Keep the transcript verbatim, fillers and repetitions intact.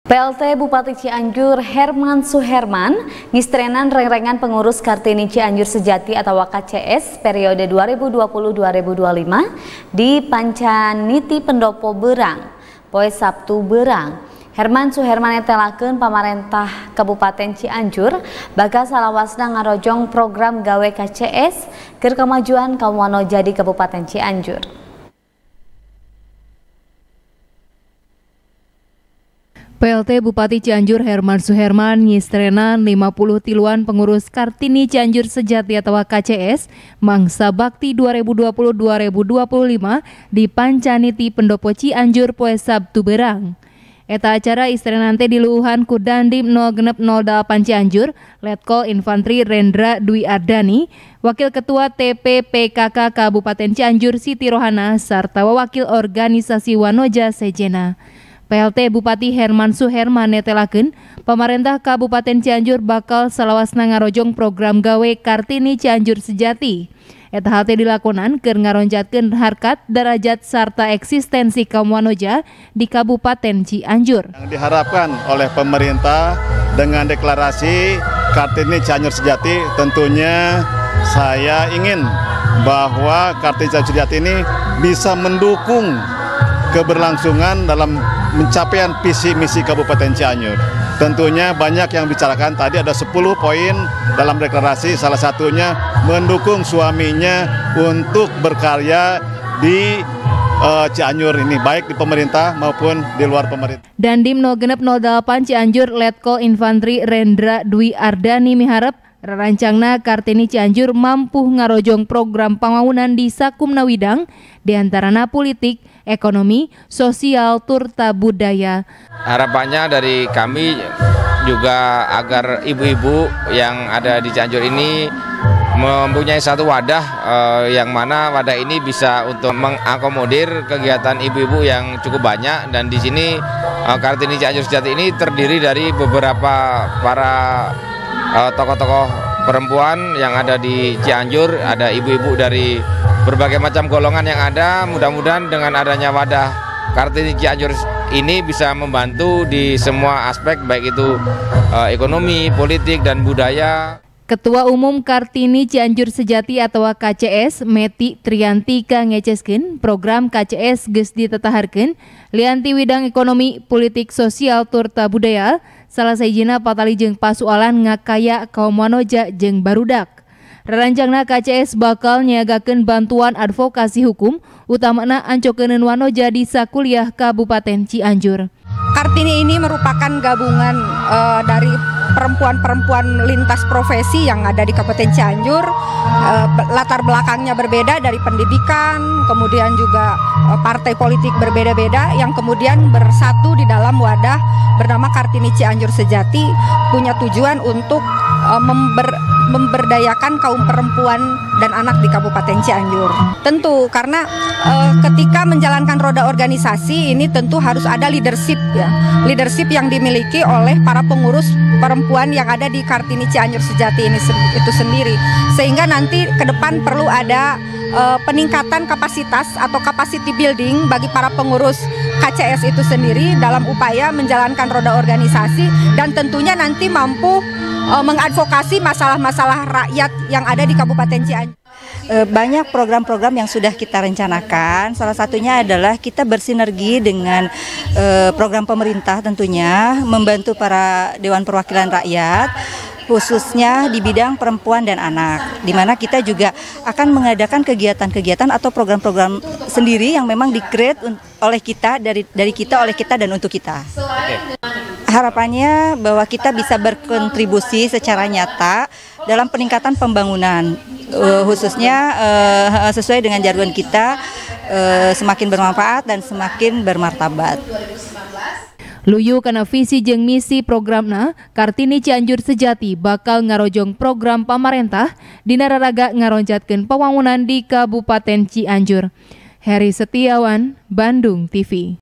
P L T Bupati Cianjur Herman Suherman ngistrenan reng-rengan pengurus Kartini Cianjur Sejati atau K C S periode dua ribu dua puluh sampai dua ribu dua puluh lima di Pancaniti Pendopo Berang, poe Sabtu Berang. Herman Suherman netelakeun pamarentah Kabupaten Cianjur bakal salawasna ngarojong program gawe K C S keur kemajuan kaum wanoja di Kabupaten Cianjur. P L T Bupati Cianjur Herman Suherman ngistrenan lima puluh tiluan pengurus Kartini Cianjur Sejati atau K C S mangsa bakti dua ribu dua puluh sampai dua ribu dua puluh lima di Pancaniti Pendopo Cianjur poe Sabtu Berang. Eta acara istrenan teh diluuhan ku Dandim nol genep nol delapan Cianjur, Letkol Infantri Rendra Dwi Ardani, Wakil Ketua T P P K K Kabupaten Cianjur Siti Rohana, sarta Wakil Organisasi Wanoja Sejena. P L T Bupati Herman Suherman netelakeun pamarentah Kabupaten Cianjur bakal salawasna ngarojong program gawe Kartini Cianjur Sejati. Eta hal teh dilakonan keur ngaronjatkeun harkat, derajat sarta eksistensi kaum wanoja di Kabupaten Cianjur. Yang diharapkan oleh pemerintah dengan deklarasi Kartini Cianjur Sejati, tentunya saya ingin bahwa Kartini Cianjur Sejati ini bisa mendukung keberlangsungan dalam pencapaian visi misi Kabupaten Cianjur. Tentunya banyak yang bicarakan, tadi ada sepuluh poin dalam deklarasi, salah satunya mendukung suaminya untuk berkarya di uh, Cianjur ini, baik di pemerintah maupun di luar pemerintah. Dandim nol genep nol delapan Cianjur Letkol Infantri Rendra Dwi Ardani miharep rarancangna Kartini Cianjur mampu ngarojong program pambangunan di sakumna widang, diantarana politik, ekonomi, sosial, turta budaya. Harapannya dari kami juga agar ibu-ibu yang ada di Cianjur ini mempunyai satu wadah eh, yang mana wadah ini bisa untuk mengakomodir kegiatan ibu-ibu yang cukup banyak, dan di sini eh, Kartini Cianjur Sejati ini terdiri dari beberapa para eh, tokoh-tokoh perempuan yang ada di Cianjur, ada ibu-ibu dari berbagai macam golongan yang ada. Mudah-mudahan dengan adanya wadah Kartini Cianjur ini bisa membantu di semua aspek, baik itu uh, ekonomi, politik, dan budaya. Ketua Umum Kartini Cianjur Sejati atau K C S Meti Triantika ngeceskeun program K C S geus ditetaharkeun lianti widang ekonomi, politik, sosial, turta budaya, salah sahijina patali jeung pasualan ngakaya kaum wanoja jeung barudak. Raranjangna K C S bakal nyiagakeun bantuan advokasi hukum, utamana ancokeun wanoja di sakuliah Kabupaten Cianjur. Kartini ini merupakan gabungan uh, dari perempuan-perempuan lintas profesi yang ada di Kabupaten Cianjur. Uh, latar belakangnya berbeda, dari pendidikan, kemudian juga uh, partai politik berbeda-beda, yang kemudian bersatu di dalam wadah bernama Kartini Cianjur Sejati, punya tujuan untuk uh, member memberdayakan kaum perempuan dan anak di Kabupaten Cianjur. Tentu karena e, ketika menjalankan roda organisasi ini tentu harus ada leadership ya. Leadership yang dimiliki oleh para pengurus perempuan yang ada di Kartini Cianjur Sejati ini itu sendiri. Sehingga nanti ke depan perlu ada e, peningkatan kapasitas atau capacity building bagi para pengurus K C S itu sendiri dalam upaya menjalankan roda organisasi, dan tentunya nanti mampu mengadvokasi masalah-masalah rakyat yang ada di Kabupaten Cianjur. Banyak program-program yang sudah kita rencanakan, salah satunya adalah kita bersinergi dengan eh, program pemerintah, tentunya membantu para Dewan Perwakilan Rakyat, khususnya di bidang perempuan dan anak, di mana kita juga akan mengadakan kegiatan-kegiatan atau program-program sendiri yang memang di-create oleh kita, dari dari kita, oleh kita, dan untuk kita. Harapannya bahwa kita bisa berkontribusi secara nyata dalam peningkatan pembangunan, uh, khususnya uh, sesuai dengan jargon kita, uh, semakin bermanfaat dan semakin bermartabat. Luyu kana visi jeung misi programna, Kartini Cianjur Sejati bakal ngarojong program pamarentah dina raraga ngaronjatkeun pambangunan di Kabupaten Cianjur. Heri Setiawan, Bandung T V.